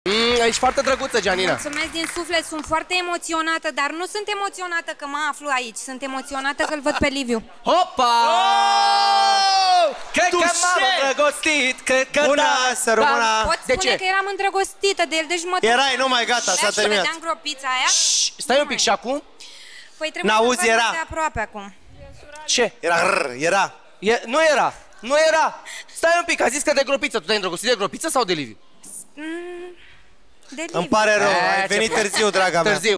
Ești foarte drăguță, Gianina. Mulțumesc din suflet, sunt foarte emoționată, dar nu sunt emoționată că mă aflu aici. Sunt emoționată că îl văd pe Liviu. Hopa! Cred că m-am îndrăgostit, cred că Bună, da. să rămână. Pot spune că eram îndrăgostită de el, deci mă... Erai, nu mai gata, s-a terminat. Vedeam gropița aia? Stai un pic, și acum? Păi trebuie N-auzi, să era. de aproape acum. Ce? Era. Nu era. Nu era. Stai un pic, a zis că de gropiță. Tu te-ai îndrăgostit de gropiță sau de Liviu? De Liviu. Îmi pare rău, ai ce venit frumos. târziu, draga mea. Târziu.